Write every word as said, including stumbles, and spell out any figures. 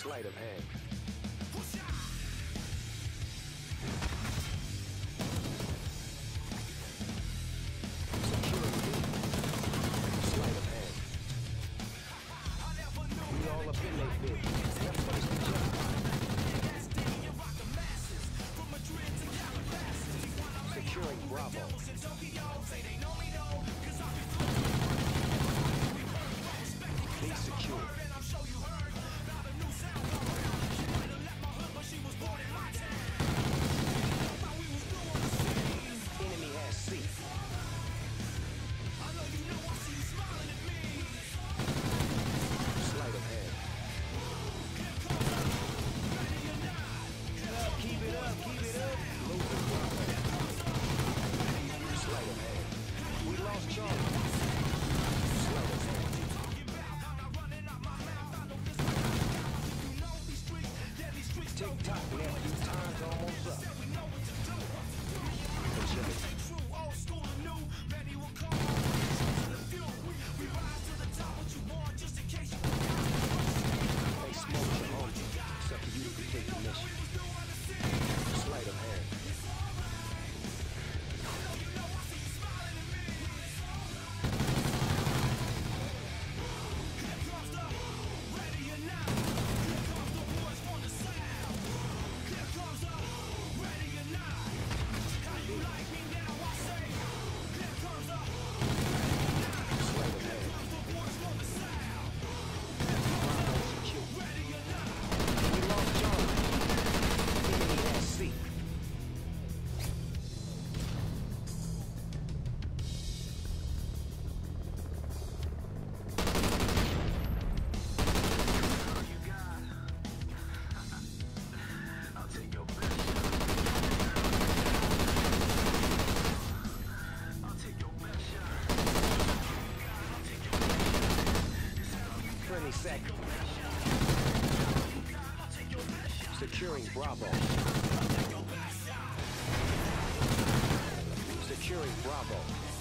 Sleight of hand. Securing B. Sleight of hand. We all up in that bitch. Let's finish the job. Securing Bravo. Be secure. Enemy has C. Sleight of hand. Keep it up, keep it up. Losing Bravo. Sleight of hand. We lost Charlie. Sleight of hand. Tick tock, nephew. Time's almost up. They smoke your home, except for you to complete the mission. Sleight of hand. twenty seconds. Securing Bravo. Securing Bravo.